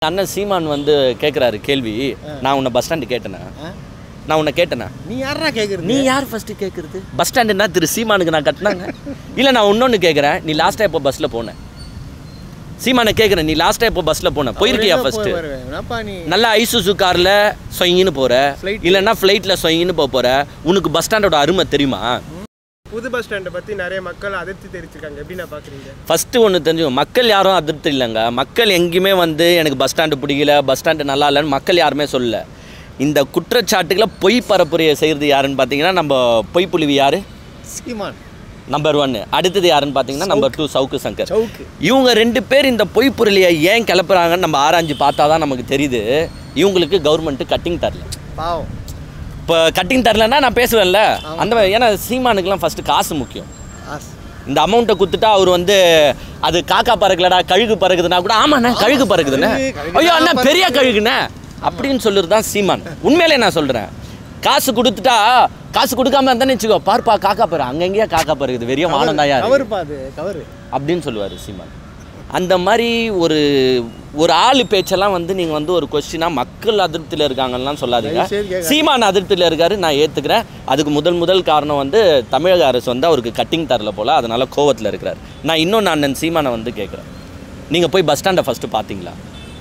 அண்ணன் சீமான் வந்து கேட்குறாரு கேள்வி, நான் உன்னை பஸ் ஸ்டாண்டு கேட்டேனா? நான் உன்னை கேட்டேனா? நீ யாரா கேட்குறது? நீ யார் ஃபஸ்ட்டு கேட்குறது? பஸ் ஸ்டாண்டுன்னா திரு சீமானுக்கு நான் கட்டினாங்க. இல்லை, நான் இன்னொன்று கேட்குறேன், நீ லாஸ்ட்டாக எப்போ பஸ்ஸில் போனேன்? சீமானை கேட்குறேன், நீ லாஸ்ட்டாக எப்போ பஸ்ஸில் போனேன்? போயிருக்கியா ஃபஸ்ட்டு? நல்லா ஐசுசு காரில் சொயின்னு போகிற, இல்லைன்னா ஃப்ளைட்டில் சொயின்னு போகிற, உனக்கு பஸ் ஸ்டாண்டோட அருமை தெரியுமா? புது பஸ் ஸ்டாண்டை பற்றி நிறைய மக்கள் அதிருப்தி தெரிவிச்சிருக்காங்க. எப்படி நான் பார்க்குறீங்க? ஃபஸ்ட்டு ஒன்று தெரிஞ்சுக்கோங்க, மக்கள் யாரும் அதிருப்தி இல்லைங்க. மக்கள் எங்கேயுமே வந்து எனக்கு பஸ் ஸ்டாண்டு பிடிக்கல, பஸ் ஸ்டாண்டு நல்லா இல்லைன்னு மக்கள் யாருமே சொல்லலை. இந்த குற்றச்சாட்டுகளை பொய் பரப்புரையை செய்கிறது யாருன்னு பார்த்தீங்கன்னா நம்ம பொய் புலிவி யார்? சீமான் நம்பர் 1. அடுத்தது யாருன்னு பார்த்தீங்கன்னா நம்பர் 2 சவுக்கு சங்கர். இவங்க 2 பேர் இந்த பொய் புரளியை ஏன் கிளப்புறாங்கன்னு நம்ம ஆராய்ஞ்சு பார்த்தா தான் நமக்கு தெரியுது. இவங்களுக்கு கவர்மெண்ட்டு கட்டிங் தரல. பாவம். இப்போ கட்டிங் தரலன்னா நான் பேசுவேன்ல அந்த, ஏன்னா சீமானுக்குலாம் ஃபஸ்ட்டு காசு முக்கியம். இந்த அமௌண்ட்டை கொடுத்துட்டா அவர் வந்து அது காக்கா பறக்கலடா கழுகு பறக்குதுன்னா கூட ஆமாண்ணா கழுகு பறக்குதுண்ணே, ஐயோ அண்ணா பெரிய கழுகுண்ணே அப்படின்னு சொல்லுறது தான் சீமான். உண்மையிலே நான் சொல்கிறேன், காசு கொடுத்துட்டா காசு கொடுக்காம இருந்தானே வச்சுக்கோ, பார்ப்பா காக்கா பறகு அங்கங்கேயே காக்கா பறக்குது, வெறிய வானம் தான் யார் அப்படின்னு சொல்லுவார் சீமான். அந்த மாதிரி ஒரு ஆள் பேச்செல்லாம் வந்து நீங்கள் வந்து ஒரு கொஸ்டினாக மக்கள் அதிருப்தியில் இருக்காங்கலாம் சொல்லாதீங்க. சீமான் அதிருப்தியில் இருக்காரு, நான் ஏற்றுக்கிறேன். அதுக்கு முதல் காரணம் வந்து தமிழக அரசு வந்து அவருக்கு கட்டிங் தரல போல், அதனால் கோவத்தில் இருக்கிறார். நான் இன்னொன்று அண்ணன் சீமானை வந்து கேட்குறேன், நீங்கள் போய் பஸ் ஸ்டாண்டை ஃபஸ்ட்டு பார்த்தீங்களா?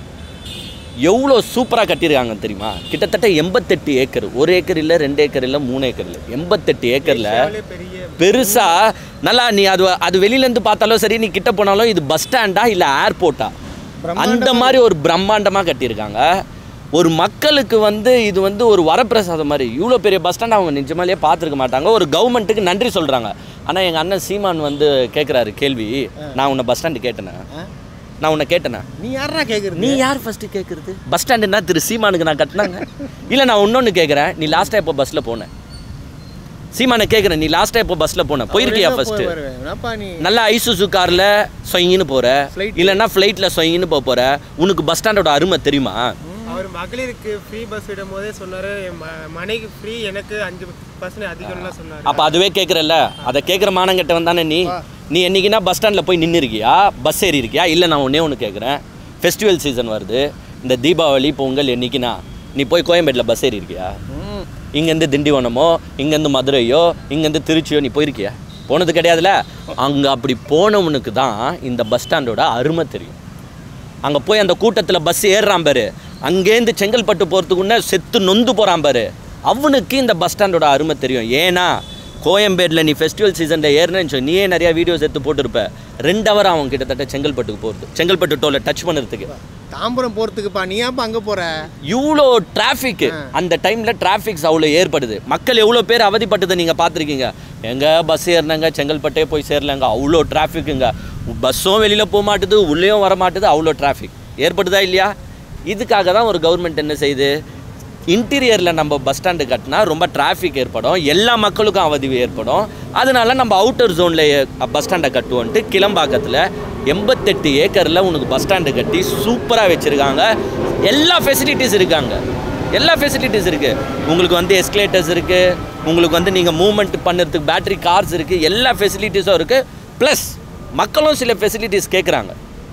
எவ்வளோ சூப்பராக கட்டியிருக்காங்க தெரியுமா? கிட்டத்தட்ட 88 ஏக்கர், 1 ஏக்கர் இல்லை, 2 ஏக்கர் இல்லை, 3 ஏக்கர் இல்லை, 88 ஏக்கரில் பெருசாக நல்லா. நீ அது வெளியிலேருந்து பார்த்தாலும் சரி, நீ கிட்ட போனாலும் இது பஸ் ஸ்டாண்டா இல்லை ஏர்போர்ட்டா, அந்த மாதிரி ஒரு பிரம்மாண்டமாக கட்டியிருக்காங்க. ஒரு மக்களுக்கு வந்து இது வந்து ஒரு வரப்பிரசாதம் மாதிரி. இவ்வளோ பெரிய பஸ் ஸ்டாண்ட் அவங்க நிஜமாலேயே பார்த்துருக்க மாட்டாங்க. ஒரு கவர்மெண்ட்டுக்கு நன்றி சொல்கிறாங்க. ஆனால் எங்கள் அண்ணன் சீமான் வந்து கேட்குறாரு கேள்வி, நான் உன்னை பஸ் ஸ்டாண்டு கேட்டேனா? நான் உன்னை கேட்டேனா? நீ யாரா கேட்குறது? நீ யார் ஃபஸ்ட்டு கேட்குறது? பஸ் ஸ்டாண்டுன்னா திரு சீமானுக்கு நான் கட்டினாங்க. இல்லை, நான் இன்னொன்று கேட்குறேன், நீ லாஸ்ட்டாக எப்போ பஸ்ஸில் போனேன்? சீமானை கேட்குறேன், நீ லாஸ்ட்டாக எப்போ பஸ்ஸில் போனேன்? போயிருக்கியா ஃபஸ்ட்டு? நல்லா ஐசுசு காரில் சொயின்னு போகிற, இல்லைன்னா ஃப்ளைட்டில் சொயின்னு போகிற, உனக்கு பஸ் ஸ்டாண்டோட அருமை தெரியுமா? அவர் மகளிருக்கு ஃப்ரீ பஸ் விடும் போதே சொன்னார், மனைக்கு ஃப்ரீ, எனக்கு 5% அதிகம்லாம் சொன்னார். அப்போ அதுவே கேட்குறல்ல, அதை கேட்குற மானங்கிட்டவன் தானே நீ. நீ என்னைக்குன்னா பஸ் ஸ்டாண்டில் போய் நின்று இருக்கியா? பஸ் ஏறி இருக்கியா? இல்லை, நான் ஒன்று கேட்குறேன், ஃபெஸ்டிவல் சீசன் வருது, இந்த தீபாவளி பொங்கல் என்னைக்குன்னா நீ போய் கோயம்பேட்டில் பஸ் ஏறி இருக்கியா? இங்கேருந்து திண்டிவனமோ, இங்கேருந்து மதுரையோ, இங்கேருந்து திருச்சியோ நீ போயிருக்கியா? போனது கிடையாதுல்ல. அங்கே அப்படி போனவனுக்கு தான் இந்த பஸ் ஸ்டாண்டோட அருமை தெரியும். அங்கே போய் அந்த கூட்டத்தில் பஸ் ஏறுறான் பாரு, அங்கேருந்து செங்கல்பட்டு போகிறதுக்குன்னே செத்து நொந்து போகிறான் பாரு, அவனுக்கு இந்த பஸ் ஸ்டாண்டோட அருமை தெரியும். ஏன்னா கோயம்பேட்டில் நீ ஃபெஸ்டிவல் சீசனில் ஏறினேன்னு சொல்லி நீயே நிறையா வீடியோஸ் எடுத்து போட்டுருப்ப. 2 ஹவர் அவன் கிட்டத்தட்ட செங்கல்பட்டுக்கு போகிறது, செங்கல்பட்டு டோலை டச் பண்ணுறதுக்கு. தாம்பரம் போகிறதுக்குப்பா, நீ ஏன்ப்பா அங்கே போகிற? இவ்வளோ டிராஃபிக்கு அந்த டைமில் டிராஃபிக்ஸ் அவ்வளோ ஏற்படுது. மக்கள் எவ்வளோ பேர் அவதிப்பட்டதை நீங்கள் பார்த்துருக்கீங்க. எங்கே பஸ் ஏறினாங்க, செங்கல்பட்டே போய் சேரலைங்க, அவ்வளோ டிராஃபிக்குங்க. பஸ்ஸும் வெளியில் போக மாட்டுது, உள்ளேயும் வர மாட்டுது, அவ்வளோ டிராஃபிக் ஏற்படுதா இல்லையா? இதுக்காக தான் ஒரு கவர்மெண்ட் என்ன செய்யுது, இன்டீரியரில் நம்ம பஸ் ஸ்டாண்டு கட்டினா ரொம்ப டிராஃபிக் ஏற்படும், எல்லா மக்களுக்கும் அவதி ஏற்படும். அதனால நம்ம அவுட்டர் ஜோனில் பஸ் ஸ்டாண்டை கட்டுவோன்ட்டு கிளம்பாக்கத்தில் 88 ஏக்கரில் உனக்கு பஸ் ஸ்டாண்டு கட்டி சூப்பராக வச்சுருக்காங்க. எல்லா ஃபெசிலிட்டிஸ் இருக்காங்க, எல்லா ஃபெசிலிட்டிஸ் இருக்குது. உங்களுக்கு வந்து எஸ்கலேட்டர்ஸ் இருக்குது, உங்களுக்கு வந்து நீங்கள் மூவ்மெண்ட் பண்ணுறதுக்கு பேட்டரி கார்ஸ் இருக்குது, எல்லா ஃபெசிலிட்டிஸும் இருக்குது. ப்ளஸ் மக்களும் சில ஃபெசிலிட்டிஸ் கேட்குறாங்க.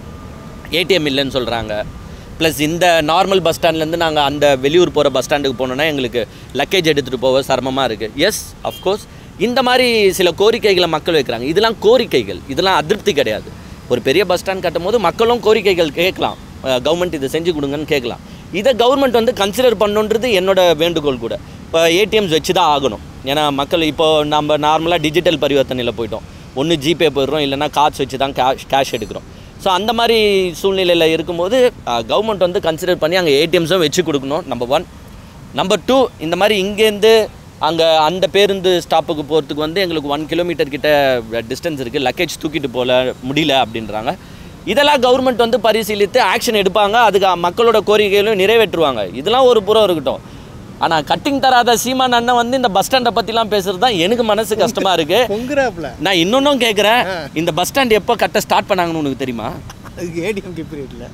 ஏடிஎம் இல்லைன்னு சொல்கிறாங்க. ப்ளஸ் இந்த நார்மல் பஸ் ஸ்டாண்ட்லேருந்து நாங்கள் அந்த வெளியூர் போகிற பஸ் ஸ்டாண்டுக்கு போனோன்னா எங்களுக்கு லக்கேஜ் எடுத்துகிட்டு போக சிரமமாக இருக்குது. எஸ், அஃப்கோர்ஸ் இந்த மாதிரி சில கோரிக்கைகளை மக்கள் வைக்கிறாங்க. இதெல்லாம் கோரிக்கைகள், இதெல்லாம் அதிருப்தி கிடையாது. ஒரு பெரிய பஸ் ஸ்டாண்ட் கட்டும் போது மக்களும் கோரிக்கைகள் கேட்கலாம், கவர்மெண்ட் இதை செஞ்சு கொடுங்கன்னு கேட்கலாம். இதை கவர்மெண்ட் வந்து கன்சிடர் பண்ணுன்றது என்னோட வேண்டுகோள் கூட. இப்போ ஏடிஎம்ஸ் வச்சு தான் ஆகணும். ஏன்னா மக்கள் இப்போது நம்ம நார்மலாக டிஜிட்டல் பரிவர்த்தனையில் போயிட்டோம், ஒன்று ஜிபே போயிடுறோம், இல்லைனா காசு வச்சு தான் கேஷ் எடுக்கிறோம். ஸோ அந்த மாதிரி சூழ்நிலையில் இருக்கும்போது கவர்மெண்ட் வந்து கன்சிடர் பண்ணி அங்கே ஏடிஎம்ஸும் வச்சு கொடுக்கணும். நம்பர் 1. நம்பர் 2, இந்த மாதிரி இங்கேருந்து அங்கே அந்த பேருந்து ஸ்டாப்புக்கு போகிறதுக்கு வந்து எங்களுக்கு 1 கிலோமீட்டர் கிட்ட டிஸ்டன்ஸ் இருக்குது, லக்கேஜ் தூக்கிட்டு போல முடியல அப்படின்றாங்க. இதெல்லாம் கவர்மெண்ட் வந்து பரிசீலித்து ஆக்ஷன் எடுப்பாங்க, அதுக்கு மக்களோட கோரிக்கைகளும் நிறைவேற்றுவாங்க. இதெல்லாம் ஒரு புறம் இருக்கட்டும். ஆனால் கட்டிங் தராத சீமான் அண்ணன் வந்து இந்த பஸ் ஸ்டாண்டை பற்றிலாம் பேசுகிறது தான் எனக்கு மனசு கஷ்டமாக இருக்குது. நான் இன்னொன்றும் கேட்குறேன், இந்த பஸ் ஸ்டாண்ட் எப்போ கட்ட ஸ்டார்ட் பண்ணாங்கன்னு உனக்கு தெரியுமா? ஏடிஎம்கே பீரியட்ல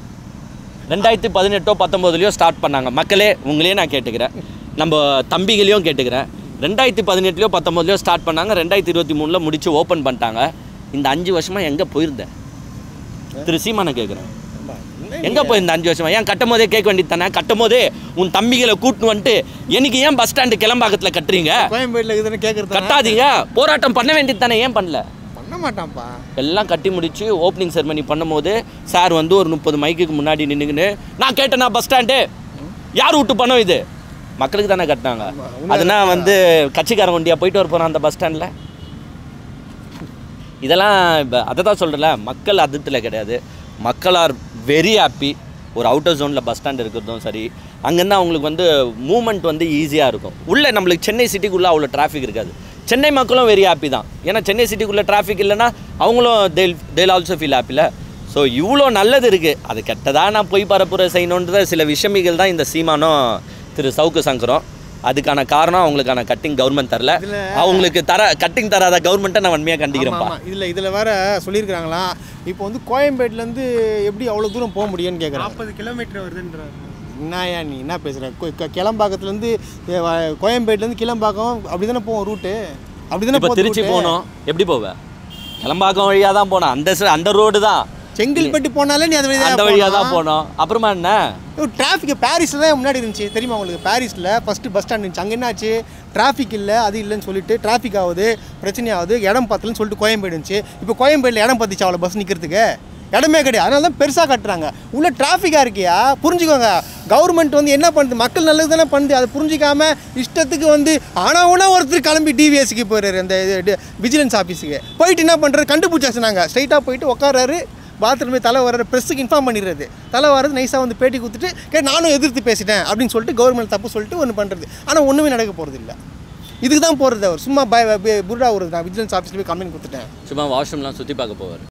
2018 19 ஸ்டார்ட் பண்ணாங்க. மக்களே உங்களையே நான் கேட்டுக்கிறேன், நம்ம தம்பிகளையும் கேட்டுக்கிறேன். 2018 19 ஸ்டார்ட் பண்ணாங்க, 2023 முடிச்சு ஓப்பன் பண்ணிட்டாங்க. இந்த 5 வருஷமாக எங்கே போயிருந்தேன்? திரு சீமானை கேட்குறேன். எங்கே போய் இந்த 5 வருஷமா ஏன் கட்டும் போதே கேட்க வேண்டியது தானே? கட்டும் போதே உன் தம்பிகளை கூட்டின்னு வந்துட்டு எனக்கு ஏன் பஸ் ஸ்டாண்டு கிளம்பாக்கத்தில் கட்டுறீங்க? கோயம்பேட்டில் இதுன்னு கேட்குறது கட்டாதீங்க, போராட்டம் பண்ண வேண்டியது தானே, ஏன் பண்ணல? பண்ண மாட்டான்ப்பா. எல்லாம் கட்டி முடிச்சு ஓப்பனிங் செரமனி பண்ணும்போது சார் வந்து ஒரு 30 மைக்குக்கு முன்னாடி நின்றுக்கின்னு நான் கேட்டேன்னா பஸ் ஸ்டாண்டு யார் விட்டு பணம் இது மக்களுக்கு தானே கட்டினாங்க. அதனால் வந்து கட்சிக்காரன் வண்டியாக போயிட்டு வர போகிறான் அந்த பஸ் ஸ்டாண்டில். இதெல்லாம் இப்போ அதை தான் சொல்கிறல, மக்கள் அதிருப்தியில் கிடையாது. மக்கள் ஆர் வெரி ஹாப்பி. ஒரு அவுட்டர் ஜோனில் பஸ் ஸ்டாண்ட் இருக்கிறதும் சரி, அங்கேருந்து அவங்களுக்கு வந்து மூமெண்ட் வந்து ஈஸியாக இருக்கும். உள்ளே நம்மளுக்கு சென்னை சிட்டிக்குள்ளே அவ்வளோ டிராஃபிக் இருக்காது. சென்னை மக்களும் வெரி ஹாப்பி தான். ஏன்னா சென்னை சிட்டிக்குள்ளே டிராஃபிக் இல்லைன்னா அவங்களும் தேல் ஆல்சோ ஃபீல் ஹாப்பியில். ஸோ இவ்வளோ நல்லது இருக்குது. அது கெட்டதாக நான் போய் பரப்புரை செய்யணுன்ற சில விஷயமிகள் தான் இந்த சீமானும் திரு சவுக்கு சங்கரும். அதுக்கான காரணம் அவங்களுக்கான கட்டிங் கவர்மெண்ட் தரல. அவங்களுக்கு கட்டிங் தராத கவர்மெண்ட்டை நான் வன்மையாக கண்டிக்கிறேன்ப்பா. இதில் வேற சொல்லியிருக்கிறாங்களா, இப்போ வந்து கோயம்பேட்டிலேருந்து எப்படி அவ்வளோ தூரம் போக முடியும்னு கேட்குறேன். 40 கிலோமீட்டர் வருதுன்றாங்க. என்னயா நீ என்ன பேசுகிற? கிளம்பாக்கத்துலேருந்து கோயம்பேட்டிலேருந்து கிளம்பாக்கம் அப்படி தானே போவோம் ரூட்டு? அப்படி தானே இப்போ திருச்சி போகணும், எப்படி போவேன்? கிளம்பாக்கம் வழியாக தான் போனோம். அந்த ரோடு தான். செங்கல்பட்டு போனாலே நீ அந்த வழியாக தான் போனோம். அப்புறமா என்ன டிராஃபிக் பாரிஸில் தான் முன்னாடி இருந்துச்சு தெரியுமா உங்களுக்கு? பாரிஸில் ஃபஸ்ட்டு பஸ் ஸ்டாண்ட் இருந்துச்சு. அங்கே என்னாச்சு, டிராஃபிக் இல்லை அது இல்லைன்னு சொல்லிட்டு டிராஃபிக் ஆகுது, பிரச்சனையாகுது, இடம் பத்தலன்னு சொல்லிட்டு கோயம்பேடு இருந்துச்சு. இப்போ கோயம்பேடில் இடம் பற்றிச்சு அவ்வளோ பஸ் நிற்கிறதுக்கு இடமே கிடையாது. அதனால தான் பெருசாக கட்டுறாங்க. உள்ள டிராஃபிக்காக இருக்கியா? புரிஞ்சுக்கோங்க. கவர்மெண்ட் வந்து என்ன பண்ணுது, மக்கள் நல்லது தானே பண்ணுது. அதை புரிஞ்சிக்காம இஷ்டத்துக்கு வந்து ஆனால் ஒருத்தர் கிளம்பி டிவிஎஸ்க்கு போயிடுறாரு, அந்த விஜிலன்ஸ் ஆஃபீஸுக்கு போயிட்டு என்ன பண்ணுறாரு, கண்டுபிடிச்சாச்சு. நாங்கள் ஸ்ட்ரைட்டாக போயிட்டு உட்காராரு, பாத்ரூமே தலை வர்ற ப்ரெஸ்ஸுக்கு இன்ஃபார்ம் பண்ணிடுறது. தலை வர்றது நைஸாக வந்து பேட்டி கொடுத்துட்டு நானும் எதிர்த்து பேசிட்டேன் அப்படின்னு சொல்லிட்டு கவர்மெண்ட் தப்பு சொல்லிட்டு ஒன்று பண்ணுறது. ஆனால் ஒன்றுமே நடக்க போகிறது இல்லை. இதுக்கு தான் போகிறது. அவர் சும்மா புருடா ஒரு நான் விஜிலன்ஸ் ஆஃபீஸில் போய் கம்ப்ளைண்ட் கொடுத்துட்டேன். சும்மா வாஷ்ரூம்லாம் சுற்றி பார்க்க போவார்.